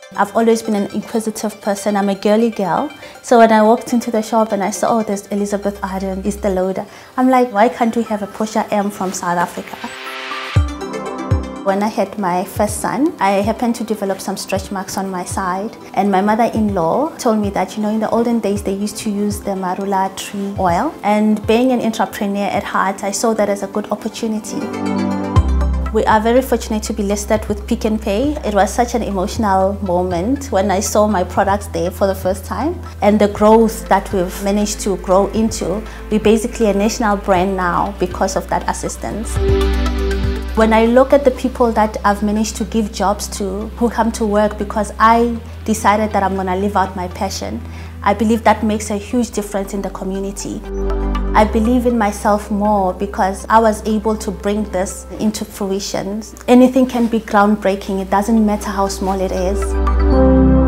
I've always been an inquisitive person. I'm a girly girl. So when I walked into the shop and I saw, oh, there's Elizabeth Arden, Estee Lauder, I'm like, why can't we have a Portia M from South Africa? When I had my first son, I happened to develop some stretch marks on my side. And my mother-in-law told me that, in the olden days, they used to use the marula tree oil. And being an entrepreneur at heart, I saw that as a good opportunity. We are very fortunate to be listed with Pick n Pay. It was such an emotional moment when I saw my products there for the first time. And the growth that we've managed to grow into, we're basically a national brand now because of that assistance. When I look at the people that I've managed to give jobs to, who come to work because I decided that I'm going to live out my passion, I believe that makes a huge difference in the community. I believe in myself more because I was able to bring this into fruition. Anything can be groundbreaking, it doesn't matter how small it is.